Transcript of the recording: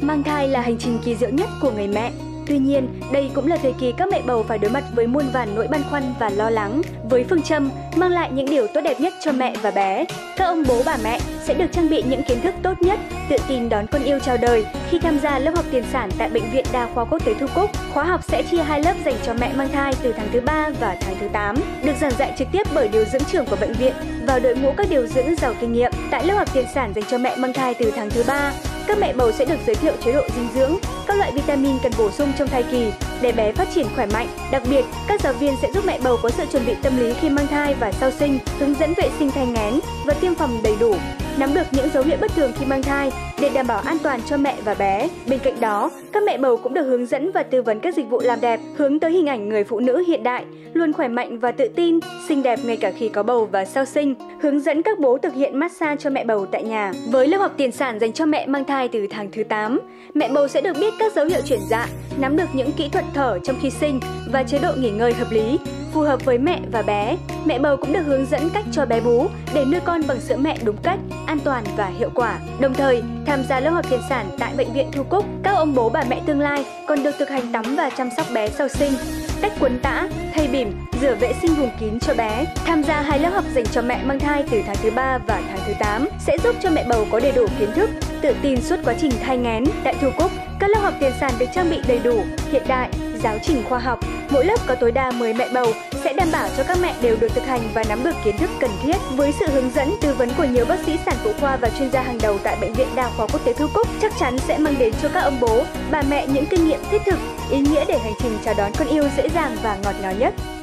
Mang thai là hành trình kỳ diệu nhất của người mẹ. Tuy nhiên, đây cũng là thời kỳ các mẹ bầu phải đối mặt với muôn vàn nỗi băn khoăn và lo lắng. Với phương châm mang lại những điều tốt đẹp nhất cho mẹ và bé, các ông bố bà mẹ sẽ được trang bị những kiến thức tốt nhất, tự tin đón con yêu chào đời khi tham gia lớp học tiền sản tại Bệnh viện Đa khoa Quốc tế Thu Cúc. Khóa học sẽ chia 2 lớp dành cho mẹ mang thai từ tháng thứ 3 và tháng thứ 8, được giảng dạy trực tiếp bởi điều dưỡng trưởng của bệnh viện và đội ngũ các điều dưỡng giàu kinh nghiệm. Tại lớp học tiền sản dành cho mẹ mang thai từ tháng thứ 3, các mẹ bầu sẽ được giới thiệu chế độ dinh dưỡng, các loại vitamin cần bổ sung trong thai kỳ để bé phát triển khỏe mạnh. Đặc biệt, các giáo viên sẽ giúp mẹ bầu có sự chuẩn bị tâm lý khi mang thai và sau sinh, hướng dẫn vệ sinh thai nghén và tiêm phòng đầy đủ, nắm được những dấu hiệu bất thường khi mang thai để đảm bảo an toàn cho mẹ và bé. Bên cạnh đó, các mẹ bầu cũng được hướng dẫn và tư vấn các dịch vụ làm đẹp hướng tới hình ảnh người phụ nữ hiện đại, luôn khỏe mạnh và tự tin, xinh đẹp ngay cả khi có bầu và sau sinh. Hướng dẫn các bố thực hiện massage cho mẹ bầu tại nhà. Với lớp học tiền sản dành cho mẹ mang thai từ tháng thứ 8, mẹ bầu sẽ được biết các dấu hiệu chuyển dạ, nắm được những kỹ thuật thở trong khi sinh và chế độ nghỉ ngơi hợp lý, phù hợp với mẹ và bé. Mẹ bầu cũng được hướng dẫn cách cho bé bú để nuôi con bằng sữa mẹ đúng cách, an toàn và hiệu quả. Đồng thời, tham gia lớp học tiền sản tại Bệnh viện Thu Cúc, các ông bố bà mẹ tương lai còn được thực hành tắm và chăm sóc bé sau sinh, cách quấn tã, thay bỉm, rửa vệ sinh vùng kín cho bé. Tham gia 2 lớp học dành cho mẹ mang thai từ tháng thứ 3 và tháng thứ 8 sẽ giúp cho mẹ bầu có đầy đủ kiến thức, tự tin suốt quá trình thai nghén. Tại Thu Cúc, các lớp học tiền sản được trang bị đầy đủ, hiện đại, giáo trình khoa học. Mỗi lớp có tối đa 10 mẹ bầu sẽ đảm bảo cho các mẹ đều được thực hành và nắm được kiến thức cần thiết. Với sự hướng dẫn, tư vấn của nhiều bác sĩ sản phụ khoa và chuyên gia hàng đầu tại Bệnh viện Đa khoa Quốc tế Thu Cúc, chắc chắn sẽ mang đến cho các ông bố, bà mẹ những kinh nghiệm thiết thực, ý nghĩa để hành trình chào đón con yêu dễ dàng và ngọt ngào nhất.